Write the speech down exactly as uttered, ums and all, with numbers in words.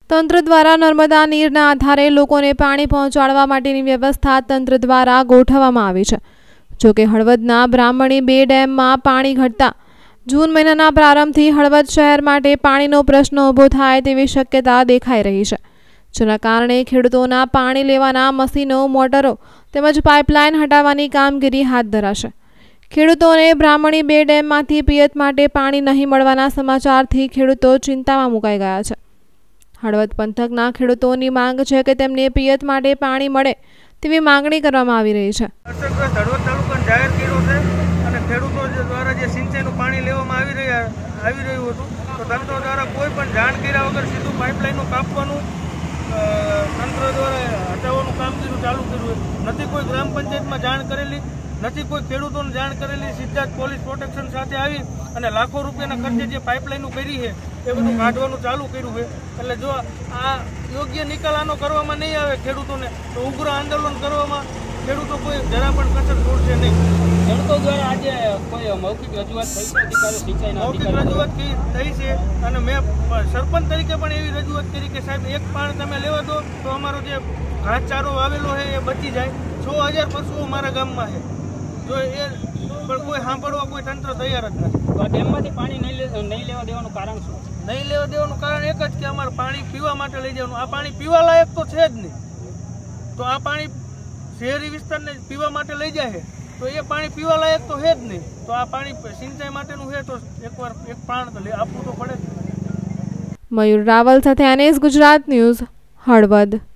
તંત્ર દ્વારા નર્મદા નીરના આધારે લોકોને પાણી પહોંચાડવા માટેની વ્યવસ્થા તંત્ર દ્વારા ગોઠવવામાં આવી છે। જો કે હળવદના બ્રાહ્મણી બે ડેમમાં પાણી ઘટતા જૂન મહિનાના પ્રારંભથી હળવદ શહેર માટે પાણીનો પ્રશ્ન ઊભો થાય તેવી શક્યતા દેખાઈ રહી છે, જેના કારણે ખેડૂતોના પાણી લેવાના મશીનો, મોટરો તેમજ પાઇપલાઇન હટાવવાની કામગીરી હાથ ધરાશે। ખેડૂતોને બ્રાહ્મણી બે ડેમમાંથી પિયત માટે પાણી નહીં મળવાના સમાચારથી ખેડૂતો ચિંતામાં મુકાઈ ગયા છે। હળવદ પંથકના ખેડૂતોની માંગ છે કે તેમને પિયત માટે પાણી મળે તેવી માંગણી કરવામાં આવી રહી છે। હળવદ તાલુકાને જાહેર કર્યો છે અને ખેડૂતો દ્વારા જે સિંચાઈનું પાણી લેવામાં આવી રહ્યા આવી રહ્યું હતું, તો તંત્ર દ્વારા કોઈ પણ જાણ કર્યા વગર સીધું પાઇપલાઇનનું કાપવાનું તંત્ર દ્વારા હટાવવાનું કામગીરી ચાલુ કર્યું નથી। કોઈ ગ્રામ પંચાયતમાં જાણ કરેલી નથી, કોઈ ખેડૂતોને જાણ કરેલી, સીધા જ પોલીસ પ્રોટેક્શન સાથે આવી અને લાખો રૂપિયાના ખર્ચે જે પાઇપલાઇનો કરી છે એ બધું કાઢવાનું ચાલુ કર્યું છે। એટલે જો આ યોગ્ય નિકાલ આનો કરવામાં નહીં આવે ખેડૂતોને, તો ઉગ્ર આંદોલન કરવામાં ખેડૂતો કોઈ જરા પણ કસર છોડશે નહીં। ખેડૂતો દ્વારા આજે કોઈ મૌખિક રજૂઆત થઈ છે, અધિકારી સિંચાઈના મૌખિક રજૂઆત થઈ છે અને મેં સરપંચ તરીકે પણ એવી રજૂઆત કરી કે સાહેબ એક પાણ તમે લેવા દો તો અમારો જે ઘાસચારો વાવેલો છે એ બચી જાય। છ હજાર પશુઓ મારા ગામમાં છે, જો એ પણ કોઈ સાંભળવા કોઈ તંત્ર તૈયાર જ નથી। તો આ ડેમમાંથી પાણી નહીં નહીં લેવા દેવાનું કારણ શું? નહીં લેવા દેવાનું કારણ એક જ કે અમારે પાણી પીવા માટે લઈ જવાનું। આ પાણી પીવા લાયક તો છે જ નહીં, તો આ પાણી શહેરી વિસ્તારને પીવા માટે લઈ જાય તો એ પાણી પીવા લાયક તો છે જ નહીં, તો આ પાણી સિંચાઈ માટેનું છે તો એકવાર એક પાણ તો આપવું તો પડે જ। મયુર રાવલ સાથે એનએસ ગુજરાત ન્યૂઝ, હળવદ।